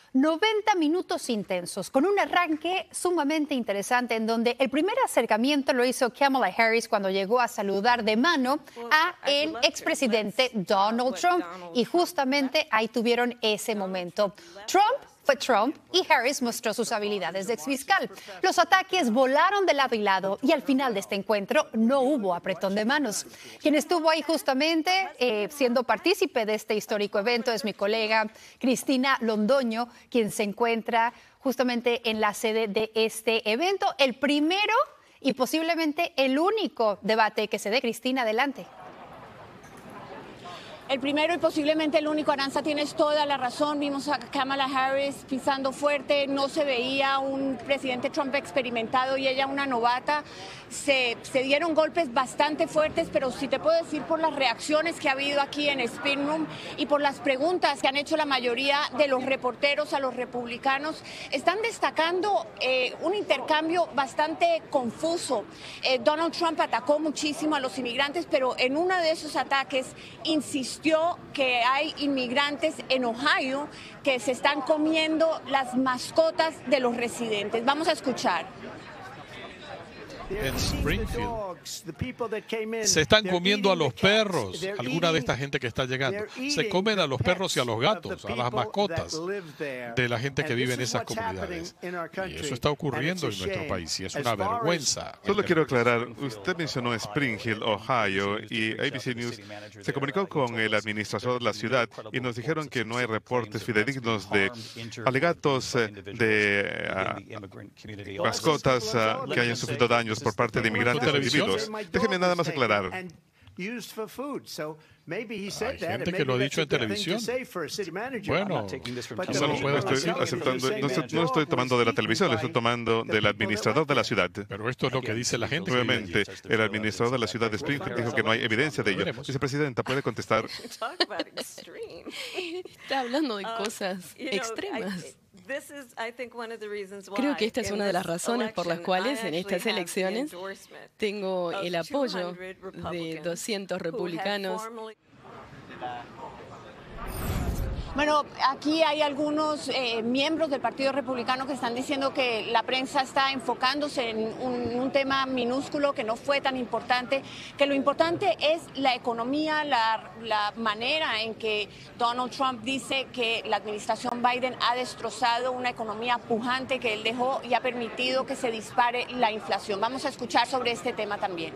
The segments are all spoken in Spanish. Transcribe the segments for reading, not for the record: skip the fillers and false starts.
90 minutos intensos, con un arranque sumamente interesante en donde el primer acercamiento lo hizo Kamala Harris cuando llegó a saludar de mano a el expresidente Donald Trump. Y justamente ahí tuvieron ese momento. Trump y Harris mostró sus habilidades de exfiscal. Los ataques volaron de lado y lado y al final de este encuentro no hubo apretón de manos. Quien estuvo ahí justamente siendo partícipe de este histórico evento es mi colega Cristina Londoño, quien se encuentra justamente en la sede de este evento. El primero y posiblemente el único debate que se dé. Cristina, adelante. El primero y posiblemente el único, Aranza, tienes toda la razón. Vimos a Kamala Harris pisando fuerte, no se veía un presidente Trump experimentado y ella una novata. Se dieron golpes bastante fuertes, pero sí te puedo decir por las reacciones que ha habido aquí en Spin Room y por las preguntas que han hecho la mayoría de los reporteros a los republicanos, están destacando un intercambio bastante confuso. Donald Trump atacó muchísimo a los inmigrantes, pero en uno de esos ataques insistió que hay inmigrantes en Ohio que se están comiendo las mascotas de los residentes. Vamos a escuchar. En Springfield se están comiendo a los perros. Alguna de esta gente que está llegando se comen a los perros y a los gatos, a las mascotas de la gente que vive en esas comunidades. Y eso está ocurriendo en nuestro país y es una vergüenza. Solo quiero aclarar, usted mencionó Springfield, Ohio, y ABC News se comunicó con el administrador de la ciudad y nos dijeron que no hay reportes fidedignos de alegatos de mascotas que hayan sufrido daños por parte de inmigrantes o individuos. Déjeme nada más aclarar. Hay gente que lo ha dicho en televisión. Bueno, quizá lo pueda decir. No estoy tomando de la televisión, lo estoy tomando del administrador de la ciudad. Pero esto es lo que dice la gente. Obviamente, el administrador de la ciudad de Springfield dijo que no hay evidencia de ello. Vicepresidenta, ¿puede contestar? Está hablando de cosas extremas. Creo que esta es una de las razones por las cuales en estas elecciones tengo el apoyo de 200 republicanos. Bueno, aquí hay algunos miembros del Partido Republicano que están diciendo que la prensa está enfocándose en un tema minúsculo que no fue tan importante, que lo importante es la economía, la manera en que Donald Trump dice que la administración Biden ha destrozado una economía pujante que él dejó y ha permitido que se dispare la inflación. Vamos a escuchar sobre este tema también.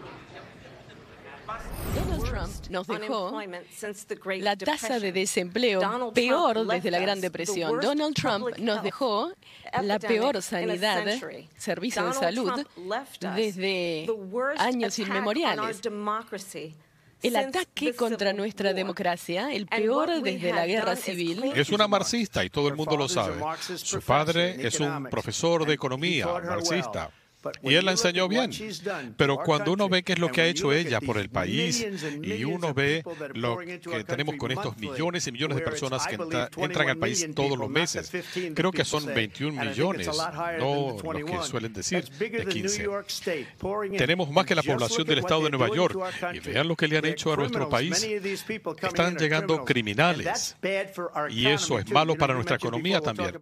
Donald Trump nos dejó la tasa de desempleo peor desde la Gran Depresión. Donald Trump nos dejó la peor sanidad, servicio de salud, desde años inmemoriales. El ataque contra nuestra democracia, el peor desde la guerra civil. Es una marxista y todo el mundo lo sabe. Su padre es un profesor de economía, marxista. Y él la enseñó bien. Pero cuando uno ve qué es lo que ha hecho ella por el país y uno ve lo que tenemos con estos millones y millones de personas que entran al país todos los meses, creo que son 21 millones, no lo que suelen decir de 15. Tenemos más que la población del estado de Nueva York. Y vean lo que le han hecho a nuestro país. Están llegando criminales. Y eso es malo para nuestra economía también.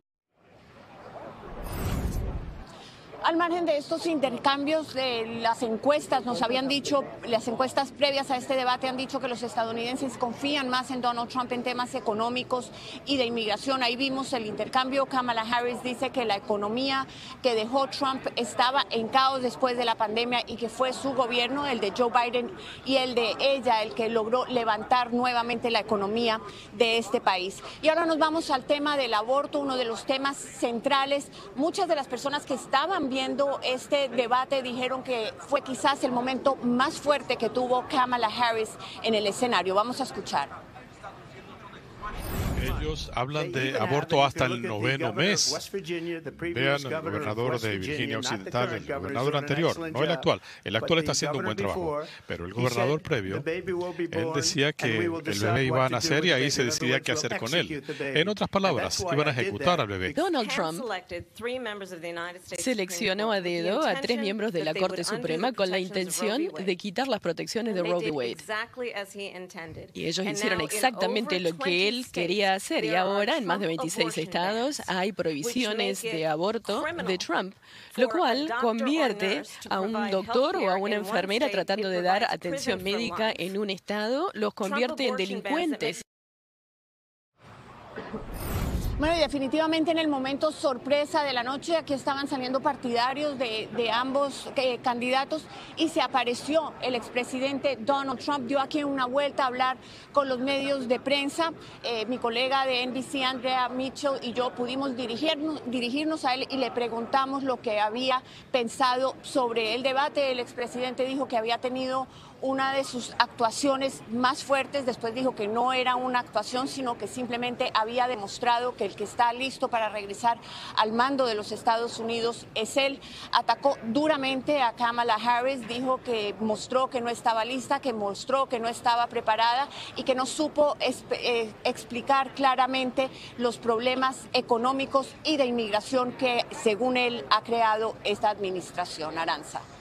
Al margen de estos intercambios de las encuestas, nos habían dicho, las encuestas previas a este debate han dicho que los estadounidenses confían más en Donald Trump en temas económicos y de inmigración. Ahí vimos el intercambio. Kamala Harris dice que la economía que dejó Trump estaba en caos después de la pandemia y que fue su gobierno, el de Joe Biden y el de ella, el que logró levantar nuevamente la economía de este país. Y ahora nos vamos al tema del aborto, uno de los temas centrales. Muchas de las personas que estaban viendo este debate dijeron que fue quizás el momento más fuerte que tuvo Kamala Harris en el escenario. Vamos a escuchar. Ellos hablan de aborto hasta el 9º mes. Vean el gobernador de Virginia Occidental, el gobernador anterior, no el actual. El actual está haciendo un buen trabajo, pero el gobernador previo, él decía que el bebé iba a nacer y ahí se decidía qué hacer con él. En otras palabras, iban a ejecutar al bebé. Donald Trump seleccionó a dedo a 3 miembros de la Corte Suprema con la intención de quitar las protecciones de Roe v. Wade. Y ellos hicieron exactamente lo que él quería hacer. suceder. Y ahora, en más de 26 estados, hay prohibiciones de aborto de Trump, lo cual convierte a un doctor o a una enfermera tratando de dar atención médica en un estado, los convierte en delincuentes. Bueno, y definitivamente en el momento sorpresa de la noche, aquí estaban saliendo partidarios de ambos candidatos y se apareció el expresidente Donald Trump. Dio aquí una vuelta a hablar con los medios de prensa. Mi colega de NBC, Andrea Mitchell, y yo pudimos dirigirnos a él y le preguntamos lo que había pensado sobre el debate. El expresidente dijo que había tenido una de sus actuaciones más fuertes. Después dijo que no era una actuación, sino que simplemente había demostrado que el que está listo para regresar al mando de los Estados Unidos es él. Atacó duramente a Kamala Harris, dijo que mostró que no estaba lista, que mostró que no estaba preparada y que no supo explicar claramente los problemas económicos y de inmigración que, según él, ha creado esta administración. Aranza.